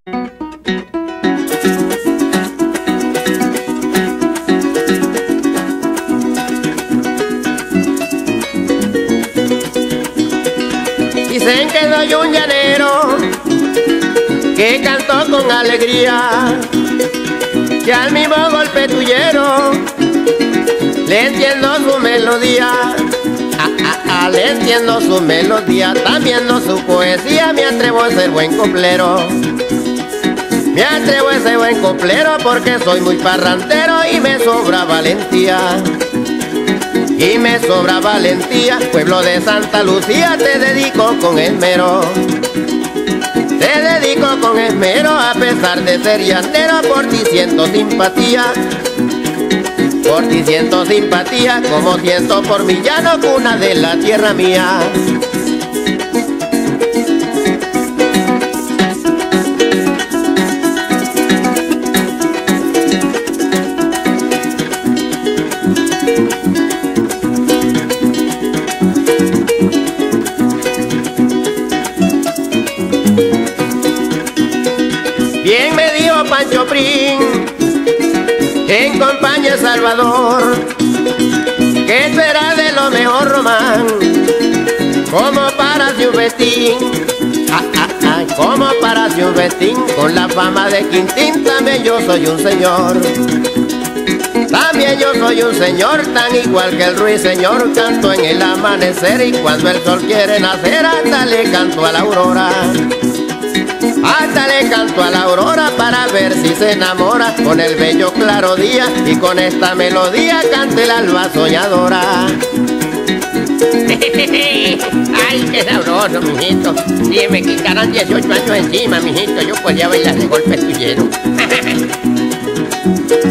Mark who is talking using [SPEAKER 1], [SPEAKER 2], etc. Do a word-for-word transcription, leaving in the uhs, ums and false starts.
[SPEAKER 1] Dicen que soy un llanero que cantó con alegría, que al mismo golpe tuyero le entiendo su melodía. Ah, ah, ah, le entiendo su melodía, también no su poesía. Me atrevo a ser buen coplero, me atrevo a ser buen coplero, porque soy muy parrandero y me sobra valentía. Y me sobra valentía, pueblo de Santa Lucía, te dedico con esmero. Te dedico con esmero, a pesar de ser llanero, por ti siento simpatía. Por ti siento simpatía, como siento por mi llano, cuna de la tierra mía. Bien me dijo Pancho Prin, en compañía Salvador, que será de lo mejor, Román, como para un vestín. Ah, ah, ah, como para un vestín, con la fama de Quintín, también yo soy un señor. También yo soy un señor, tan igual que el ruiseñor, canto en el amanecer, y cuando el sol quiere nacer, hasta le canto a la aurora. Hasta le canto a la aurora, para ver si se enamora con el bello claro día, y con esta melodía cante el alba soñadora.
[SPEAKER 2] Ay, qué sabroso, mijito. Si me quitaran dieciocho años encima, mijito, yo podía bailar de golpe tuyero.